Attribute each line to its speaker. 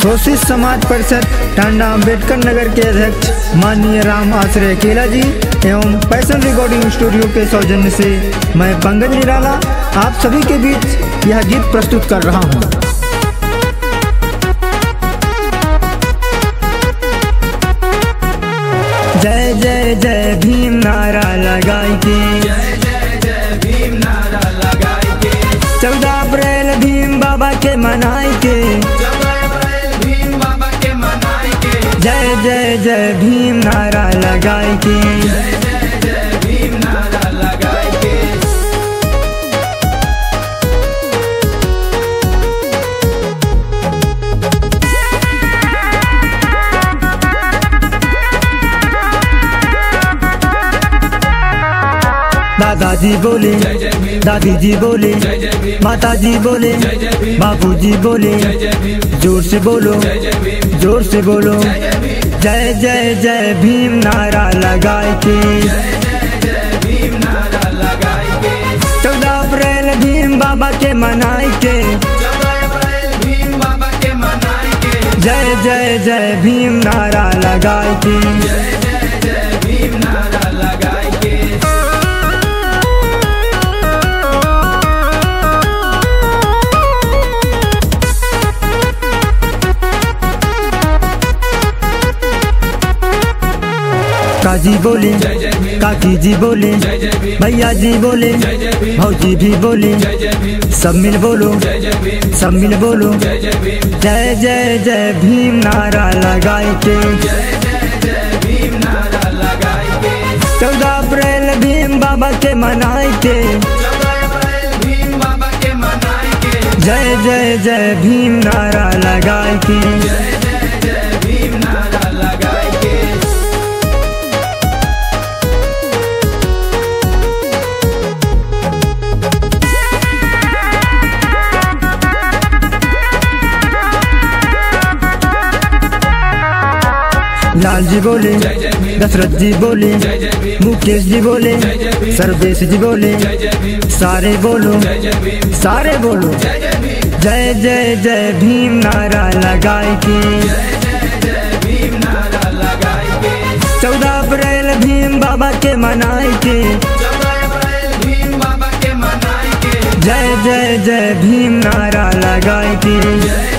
Speaker 1: शोषित समाज परिषद टांडा अम्बेडकर नगर के अध्यक्ष माननीय राम आश्रय केला जी एवं पैशन रिकॉर्डिंग स्टूडियो के सौजन्य से मैं पंकज निराला आप सभी के बीच यह गीत प्रस्तुत कर रहा हूँ। जय जय जय भीम नारा लगाई के,
Speaker 2: जय जय जय भीम नारा लगाई के,
Speaker 1: 14 अप्रैल भीम बाबा के मनाई के,
Speaker 2: 14 अप्रैल भीम बाबा के मनाई के,
Speaker 1: जय जय जय भीम नारा लगाई के।
Speaker 2: जय जय जय भीम नारा लगाई के।
Speaker 1: दादाजी बोले,
Speaker 2: जय जय भीम,
Speaker 1: दादी जी बोले,
Speaker 2: जय जय भीम,
Speaker 1: माता जी बोले,
Speaker 2: जय जय भीम,
Speaker 1: बापूजी बोले,
Speaker 2: जय जय भीम,
Speaker 1: जोर से बोलो,
Speaker 2: जय जय भीम,
Speaker 1: जोर से बोलो,
Speaker 2: जय जय भीम,
Speaker 1: जय जय जय भीम नारा लगाई के।
Speaker 2: जय जय जय भीम नारा लगाई के,
Speaker 1: 14 अप्रैल भीम बाबा के मनाई के,
Speaker 2: 14 अप्रैल भीम बाबा के मनाई के,
Speaker 1: जय जय जय भीम नारा लगाई के।
Speaker 2: जय जय जय भीम नारा लगाई के।
Speaker 1: काजी बोले,
Speaker 2: जय जय भीम,
Speaker 1: काकी जी बोले,
Speaker 2: जय जय भीम,
Speaker 1: भैया जी बोले,
Speaker 2: जय जय भीम,
Speaker 1: भौजी भी बोले,
Speaker 2: जय जय भीम,
Speaker 1: सब मिल बोलो,
Speaker 2: जय जय भीम,
Speaker 1: सब मिल बोलो,
Speaker 2: जय जय भीम,
Speaker 1: जय जय जय भीम नारा लगाई के।
Speaker 2: जय जय जय भीम नारा लगाई के,
Speaker 1: 14 अप्रैल भीम बाबा के मनाई के,
Speaker 2: 14 अप्रैल भीम बाबा के मनाई के,
Speaker 1: जय जय जय भीम नारा लगाई के।
Speaker 2: जय जय जय भीम नारा लगाई के।
Speaker 1: लाल जी बोले,
Speaker 2: जय जय भीम,
Speaker 1: दशरथ जी बोले,
Speaker 2: जय जय भीम,
Speaker 1: मुकेश जी बोले,
Speaker 2: जय जय भीम,
Speaker 1: सर्वेश जी बोले,
Speaker 2: जय जय भीम,
Speaker 1: सारे बोलो,
Speaker 2: जय जय भीम,
Speaker 1: सारे बोलो,
Speaker 2: जय जय भीम,
Speaker 1: जय जय जय भीम नारा लगाई के।
Speaker 2: जय जय जय भीम नारा लगाई के,
Speaker 1: 14 अप्रैल भीम बाबा के मनाई के,
Speaker 2: 14 अप्रैल भीम बाबा के मनाई के,
Speaker 1: जय जय जय भीम नारा लगाई के।
Speaker 2: जय